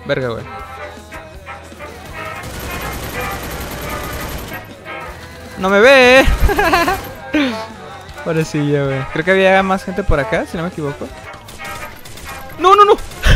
Verga, güey. No me ve. Pobrecilla, güey. Creo que había más gente por acá, si no me equivoco. No, no, no.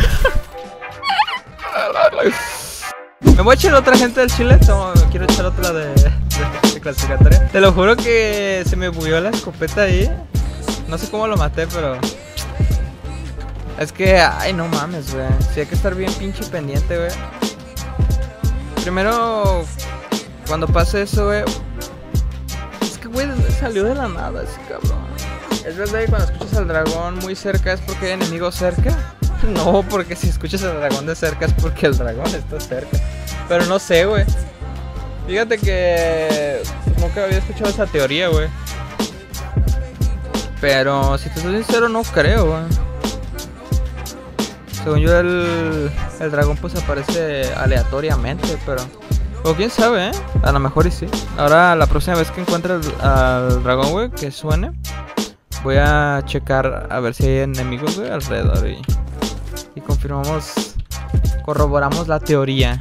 Me voy a echar otra gente del Chile. Quiero echar otra de clasificatoria. Te lo juro que se me bugueó la escopeta ahí. No sé cómo lo maté, pero es que, ay, no mames, güey. Sí, hay que estar bien pinche pendiente, güey. Primero, cuando pase eso, güey. Es que, güey, salió de la nada ese cabrón. Es verdad que cuando escuchas al dragón muy cerca es porque hay enemigos cerca. No, porque si escuchas al dragón de cerca es porque el dragón está cerca. Pero no sé, güey. Fíjate que nunca había escuchado esa teoría, güey. Pero si te soy sincero, no creo, güey. Según yo, el dragón pues aparece aleatoriamente, pero... O quién sabe, a lo mejor y sí. Ahora, la próxima vez que encuentre al dragón, güey, que suene, voy a checar a ver si hay enemigos, güey, alrededor y confirmamos, corroboramos la teoría.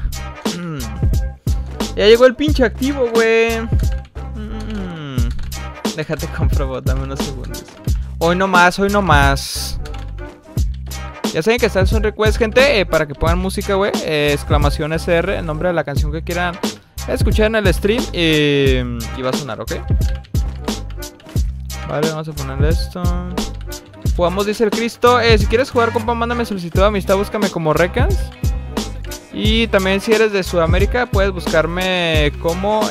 Ya llegó el pinche activo, güey. Déjate comprobar, dame unos segundos. Hoy no más, hoy no más. Ya saben que está el Son Request, gente, para que pongan música, güey. Exclamación SR, el nombre de la canción que quieran escuchar en el stream. Y va a sonar, ¿ok? Vale, vamos a ponerle esto. Jugamos, dice el Cristo. Si quieres jugar, compa, mándame solicitud de amistad, búscame como Recans. Y también si eres de Sudamérica, puedes buscarme como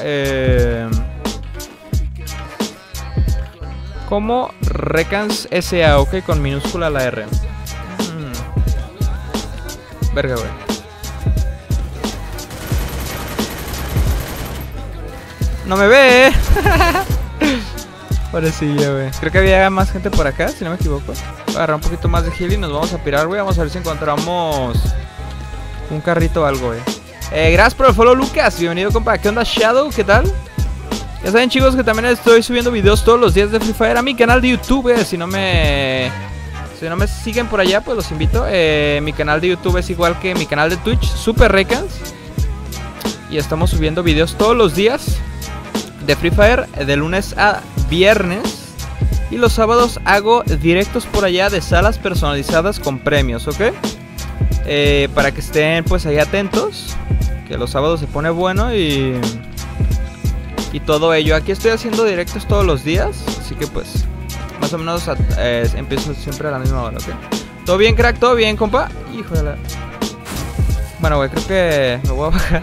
Recans SA, ok, con minúscula la R. Verga, güey. No me ve. Pobrecilla, güey. Creo que había más gente por acá, si no me equivoco. Voy a agarrar un poquito más de heal y nos vamos a pirar, güey. Vamos a ver si encontramos un carrito o algo, güey. Gracias por el follow, Lucas. Bienvenido, compa. ¿Qué onda, Shadow? ¿Qué tal? Ya saben, chicos, que también estoy subiendo videos todos los días de Free Fire a mi canal de YouTube. Si no me siguen por allá, pues los invito. Mi canal de YouTube es igual que mi canal de Twitch, Super Recans. Y estamos subiendo videos todos los días de Free Fire, de lunes a viernes. Y los sábados hago directos por allá de salas personalizadas con premios, ¿ok? Para que estén pues ahí atentos, que los sábados se pone bueno y todo ello. Aquí estoy haciendo directos todos los días, así que pues más o menos empiezo siempre a la misma hora, ¿ok? ¿Todo bien, crack? ¿Todo bien, compa? Hijo de la... Bueno, güey, creo que me voy a bajar.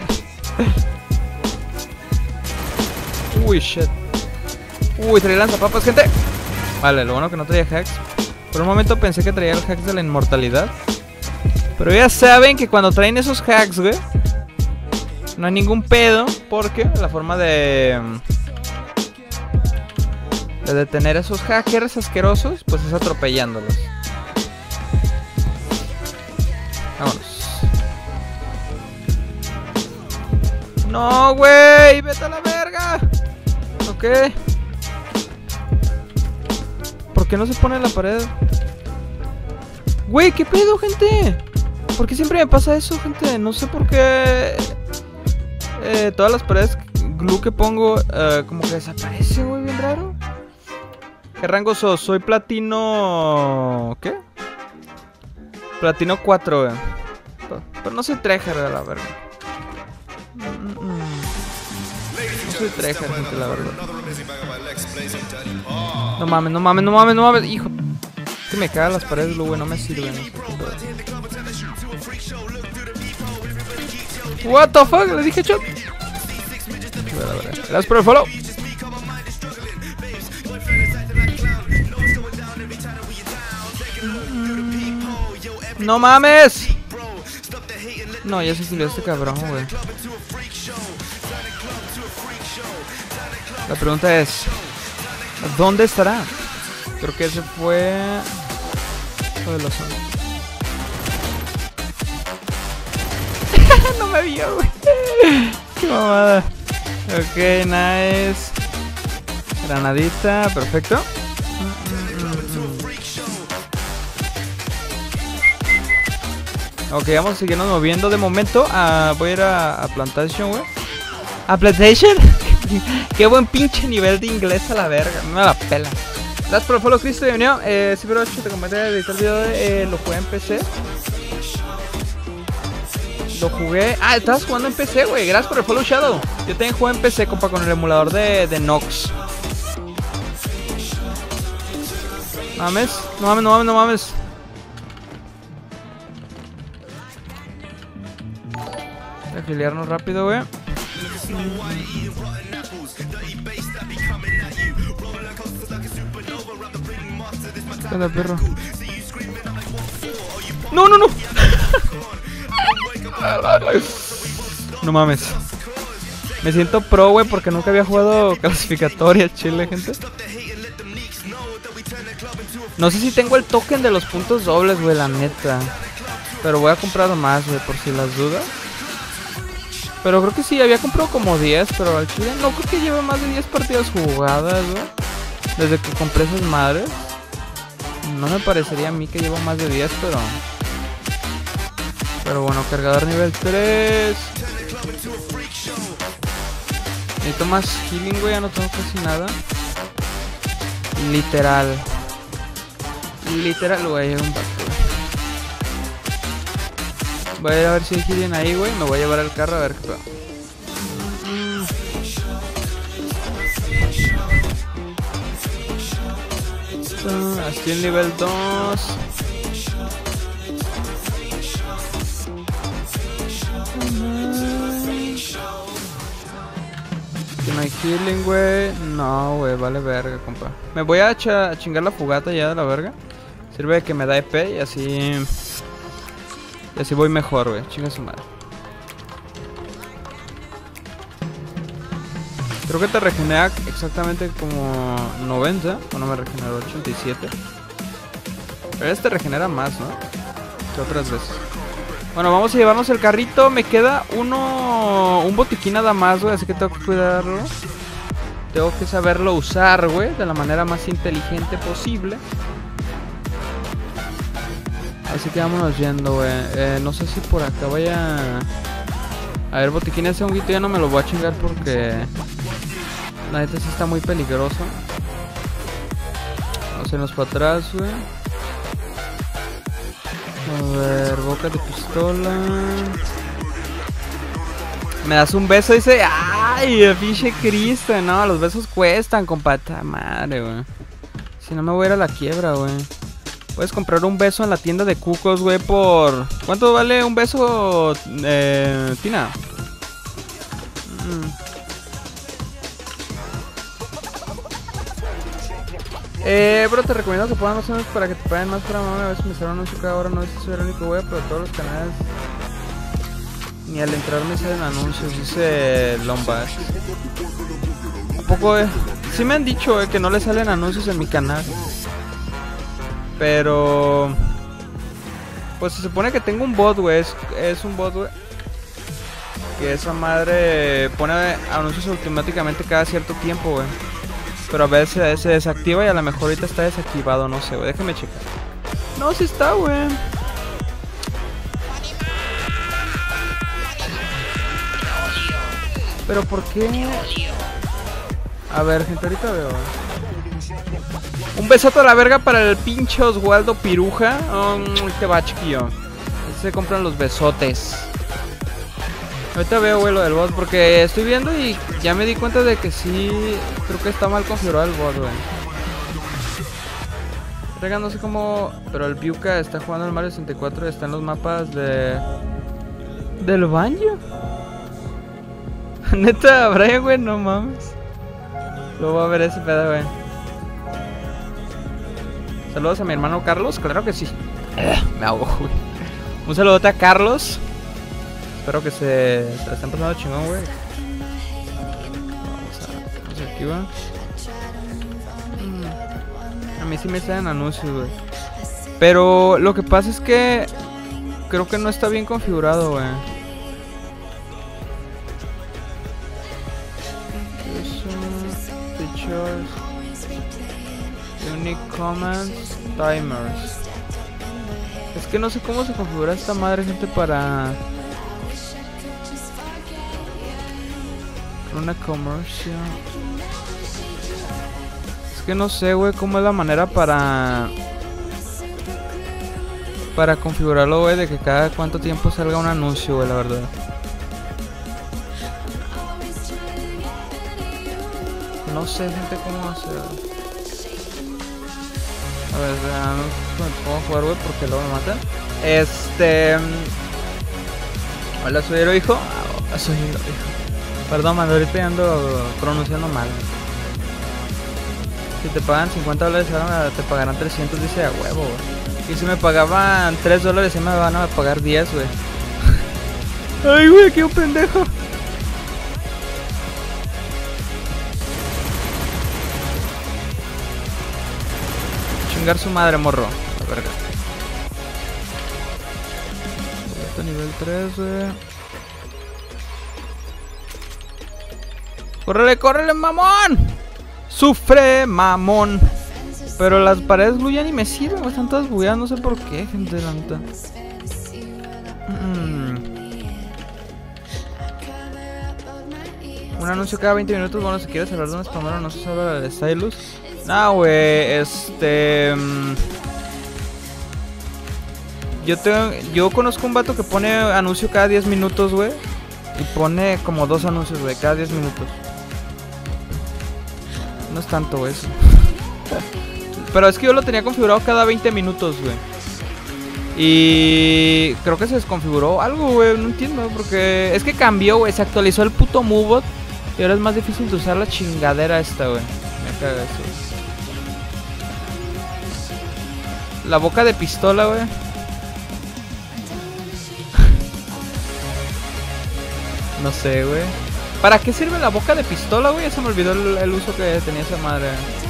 Uy, shit. Uy, traía lanzapapas, gente. Vale, lo bueno que no traía hacks. Por un momento pensé que traía el hacks de la inmortalidad. Pero ya saben que cuando traen esos hacks, güey, no hay ningún pedo, porque la forma de detener a esos hackers asquerosos, pues es atropellándolos. Vámonos. No, güey, vete a la verga. Ok. ¿Por qué no se pone en la pared? Güey, ¿qué pedo, gente? ¿Por qué siempre me pasa eso, gente? No sé por qué todas las paredes glue que pongo como que desaparece, güey, bien raro. ¿Qué rango sos? Soy platino... ¿Qué? Platino 4, güey. Pero no soy tryhard, la verga. No soy tryhard, gente, la verdad. No mames, no mames, no mames, no mames. Hijo, que me cagan las paredes, güey, no me sirven. What the fuck, le dije shot. Gracias por el follow. No mames. No, ya se subió este cabrón, güey. La pregunta es, ¿dónde estará? Creo que ese fue lo de los zombies. No me vio, güey. Qué mamada. Ok, nice. Granadita, perfecto. Ok, vamos a seguirnos moviendo de momento. Voy a ir a Plantation, güey. ¿A Plantation? Qué buen pinche nivel de inglés a la verga. Me la pela. Gracias por el follow, Cristo. Bienvenido. Sí, pero te comenté de editar el video de lo jugué en PC. Lo jugué. Ah, estabas jugando en PC, güey. Gracias por el follow, Shadow. Yo también jugué en PC, compa, con el emulador de Nox. No mames, no mames, no mames, no mames. Voy a afiliarnos rápido, güey. ¿Qué onda, perro? No, no, no. No mames. Me siento pro, güey, porque nunca había jugado clasificatoria, chile, gente. No sé si tengo el token de los puntos dobles, güey, la neta. Pero voy a comprar más, güey, por si las dudas. Pero creo que sí, había comprado como 10, pero al chile no creo que lleve más de 10 partidas jugadas, güey. Desde que compré esas madres. No me parecería a mí que llevo más de 10, pero bueno, cargador nivel 3. Necesito más healing, güey, ya no tengo casi nada. Literal, güey, un vato. Voy a ir a ver si hay healing ahí, güey. Me voy a llevar el carro a ver qué pedo. Estoy en nivel 2. Que no hay healing, güey. No, güey, vale verga, compa. Me voy a chingar la fogata ya de la verga. Sirve de que me da EP y así... Y así voy mejor, güey. Chinga su madre. Creo que te regenera exactamente como 90. O no me regeneró 87. Pero este regenera más, ¿no? Que otras veces. Bueno, vamos a llevarnos el carrito. Me queda un botiquín nada más, güey. Así que tengo que cuidarlo. Tengo que saberlo usar, güey, de la manera más inteligente posible. Así que vámonos yendo, güey. No sé si por acá vaya... A ver, botiquín ese honguito ya no me lo voy a chingar porque... La neta sí está muy peligroso. Vamos a irnos para atrás, güey. A ver, boca de pistola. Me das un beso, dice. Ay, pinche Cristo. No, los besos cuestan, compata madre, güey. Si no me voy a ir a la quiebra, güey. Puedes comprar un beso en la tienda de cucos, güey, por... ¿Cuánto vale un beso, Tina? Bro, te recomiendo que pongan más o menos para que te paguen más para mamá. A veces me sale un anuncio cada hora, no sé si soy el único, güey, pero todos los canales... Ni al entrar me salen anuncios, dice Lombard. ¿A poco, Sí me han dicho, que no le salen anuncios en mi canal. Pero... Pues se supone que tengo un bot, güey. Es un bot, güey. Que esa madre pone anuncios automáticamente cada cierto tiempo, güey. Pero a veces se desactiva y a lo mejor ahorita está desactivado, no sé, güey. Déjame checar. No, sí está, güey. Pero ¿por qué? A ver, gente, ahorita veo. Un besote a la verga para el pinche Oswaldo Piruja. Te va, chiquillo. Se compran los besotes. Ahorita veo, güey, lo del bot. Porque estoy viendo y ya me di cuenta de que sí. Creo que está mal configurado el bot, güey. Rega, no sé cómo. Pero el Piuca está jugando el Mario 64. Está en los mapas de... ¿Del baño? Neta, Brian, güey, no mames. Luego va a ver ese pedo, güey. Saludos a mi hermano Carlos, claro que sí. Me ahogo, güey. Un saludote a Carlos. Espero que se la estén pasando chingón, güey. Vamos aquí, güey. A mí sí me salen anuncios, güey. Pero lo que pasa es que creo que no está bien configurado, güey. Features, unique commands, timers. Es que no sé cómo se configura esta madre, gente, para... Una comercial. Es que no sé, güey, cómo es la manera para configurarlo, güey, de que cada cuánto tiempo salga un anuncio, güey, la verdad. No sé, gente, cómo hacer. A ver, no puedo jugar, güey, porque luego me matan. Hola, soy Hero Hijo. Soy Hero Hijo. Perdón, man, ahorita ya ando pronunciando mal. Si te pagan $50 ahora te pagarán 300, dice a huevo, güey. Y si me pagaban $3, ya me van a pagar 10, güey. Ay, güey, qué un pendejo. Chingar su madre, morro. La verga. Este nivel 3, güey. ¡Córrele, córrele, mamón! ¡Sufre, mamón! Pero las paredes blue ya ni me sirven, están todas bugueadas, no sé por qué, gente, la neta. Un anuncio cada 20 minutos, bueno, si quieres hablar de un spamero, no se habla de Stylus. No, güey, Yo conozco un vato que pone anuncio cada 10 minutos, güey. Y pone como 2 anuncios, güey, cada 10 minutos. No es tanto eso. Pero es que yo lo tenía configurado cada 20 minutos, güey. Y creo que se desconfiguró algo, güey. No entiendo, porque es que cambió, güey. Se actualizó el puto MoveBot. Y ahora es más difícil de usar la chingadera esta, güey. Me caga eso. La boca de pistola, güey. No sé, güey. ¿Para qué sirve la boca de pistola, güey? Se me olvidó el uso que tenía esa madre.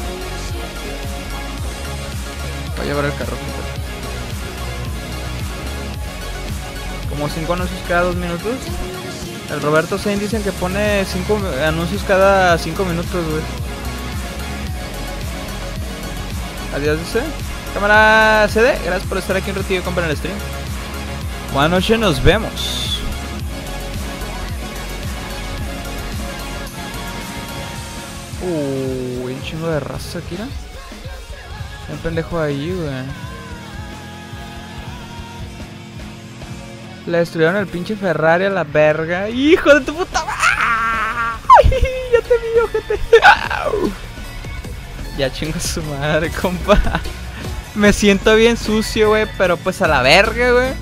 Voy a llevar el carro. Como 5 anuncios cada 2 minutos. El Roberto Sain dicen que pone 5 anuncios cada 5 minutos, güey. Adiós, dice. Cámara CD, gracias por estar aquí un ratito y comprar el stream. Buenas noches, nos vemos. Hay un chingo de raza aquí, ¿no? Hay un pendejo ahí, güey. Le destruyeron el pinche Ferrari a la verga. ¡Hijo de tu puta madre! Ya te vi, ojete. Ya chingo su madre, compa. Me siento bien sucio, güey, pero pues a la verga, güey.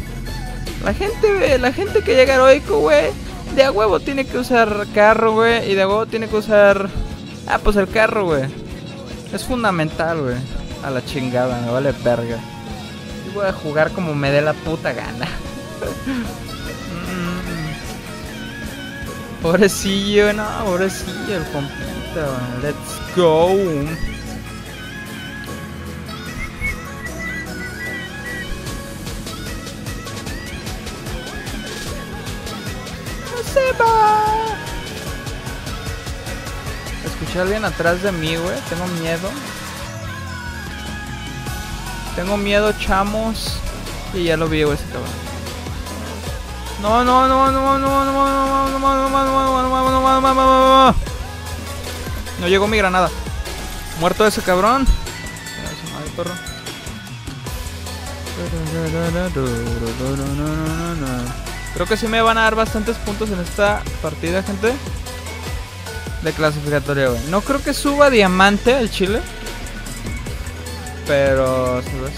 La gente que llega heroico, güey, de a huevo tiene que usar carro, güey. Y de a huevo tiene que usar... Ah, pues el carro, güey. Es fundamental, güey. A la chingada, me vale verga. Y voy a jugar como me dé la puta gana. Pobrecillo, no, pobrecillo el compita. Let's go. No se va. Escuché a alguien atrás de mí, güey. Tengo miedo. Tengo miedo, chamos. Y ya lo vi, güey, ese cabrón. No. No llegó mi granada. Muerto ese cabrón. Creo que sí me van a dar bastantes puntos en esta partida, gente. De clasificatoria, güey. No creo que suba diamante el Chile. Pero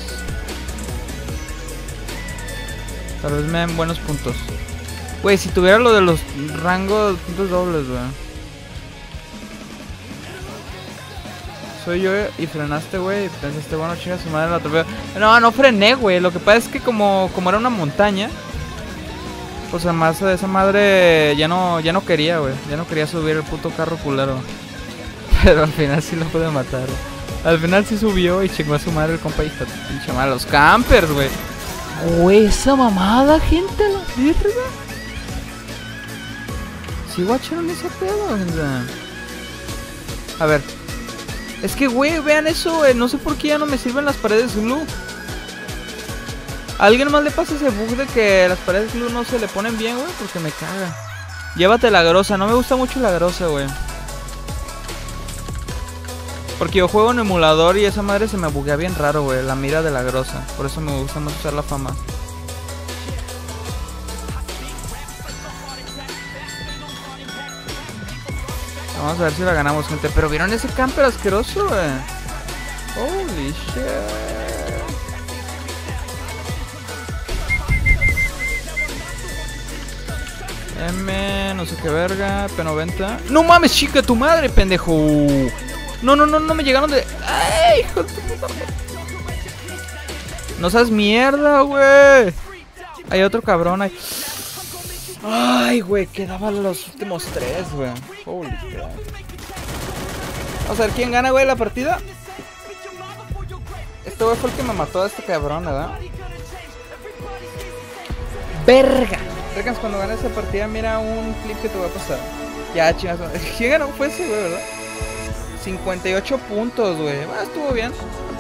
tal vez me den buenos puntos. Güey, si tuviera lo de los rangos puntos dobles, güey. Soy yo y frenaste, güey. Y pensaste, bueno, chinga su madre, la atropello. No frené, güey. Lo que pasa es que como era una montaña, pues además de esa madre ya no quería, güey. Ya no quería subir el puto carro culero. Pero al final sí lo pude matar. Al final sí subió y chingó a su madre el compa y pinche madre. Los campers, güey. Güey, esa mamada, gente, la verga. Sí, guacharon ese pedo, gente. A ver. Es que, güey, vean eso, güey. No sé por qué ya no me sirven las paredes glue. ¿A alguien más le pasa ese bug de que las paredes de luz no se le ponen bien, güey? Porque me caga. Llévate la grosa. No me gusta mucho la grosa, güey. Porque yo juego en emulador y esa madre se me buguea bien raro, güey. La mira de la grosa. Por eso me gusta más usar la fama. Vamos a ver si la ganamos, gente. Pero ¿vieron ese camper asqueroso, güey? Holy shit. M, no sé qué verga, P90. ¡No mames, chica, tu madre, pendejo! No, no me llegaron de... ¡Ay, hijo de puta! No seas mierda, güey. Hay otro cabrón ahí. Ay, güey, quedaban los últimos 3, güey. Holy crap. Vamos a ver quién gana, güey, la partida. Este güey fue el que me mató a este cabrón, ¿verdad? ¡Verga! Recans, cuando ganes esa partida, mira un clip que te va a pasar. Ya, chingas. ¿Quién ganó? Fue ese, güey, ¿verdad? 58 puntos, güey. Estuvo bien.